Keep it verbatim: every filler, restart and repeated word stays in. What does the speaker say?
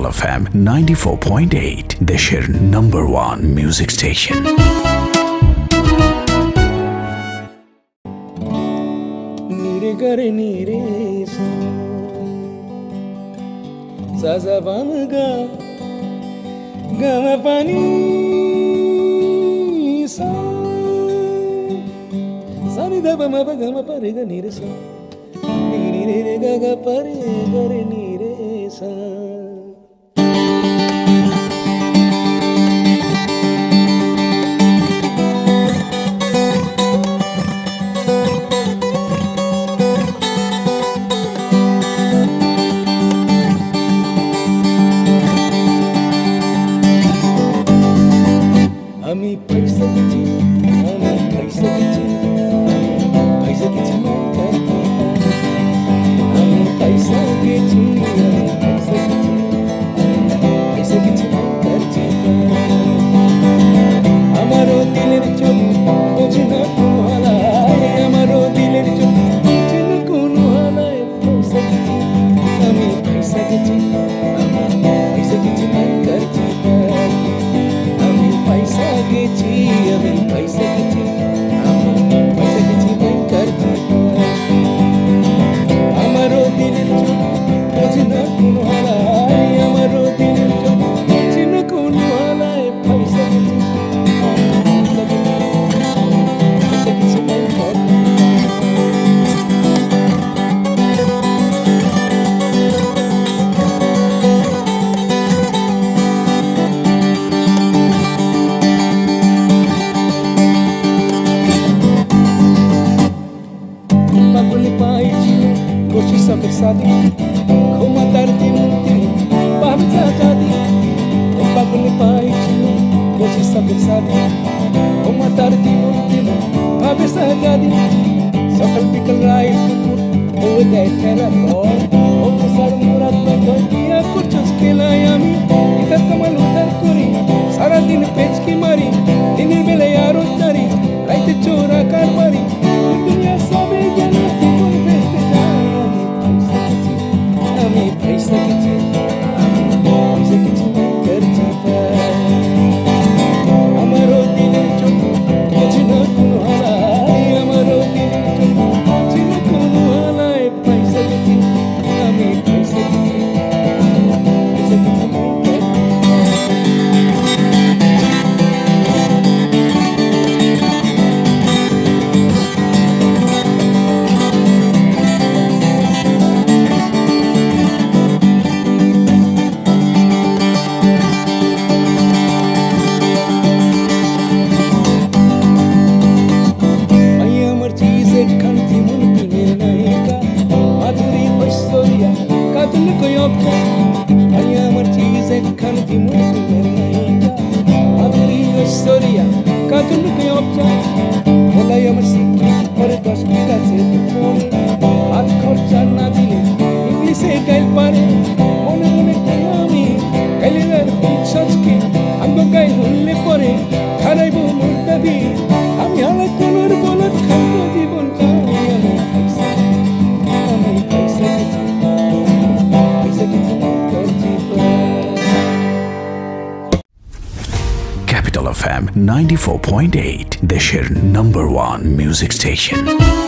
Capital F M ninety-four point eight, দেশের number one music station. Nire gare nire sa, sa sa pa ma ga, ga ma pa ni sa, sa ni da pa ma pa ga ma pa re ga nire sa, ni ni re re ga ga pa re ga re nire sa. আমি পয়সা কিছু আমি পয়সা কিছু পয়সা কিছু আমি পয়সা কিছু পয়সা কিছু পয়সা কিছু করছি আমারও দিলের চোখ বোঝে না কোন হালায় আমারও দিলের চোখ বোঝে না কোন হালায় পয়সা কিছু আমি পয়সা কিছু আমি পয়সা কিছু করছি पैसा किछि अभी पैसा किछि पैसा किछि मैं करछि हमारो दिल बुझे ना कोन हालाय हमारो दिल बुझे ना कोन हालाय पैसा किछि पैसा किछि मैं करछि Sabe, como a tarde muito, passa jadi, o bagulho pai tio, você sabe sabe, como a tarde muito, passa jadi, só calpical rai tudo, o de terra bom, o pusar murat bagulho dia curtos que lá yami, e tá tomando lutar curi, sara din pech ki mari, din bela yaro tari, raite chora karmari, dunia sabe jana por festejar. पैसा किछि पैसा किछि करछि हमारो दिल चोक बुझे ना कोन हालाय हमारो दिल चोक बुझे ना कोन हालाय पैसा किछि আমি पैसा किछि पैसा किछि Capital F M ninety-four point eight, দেশের number one music station.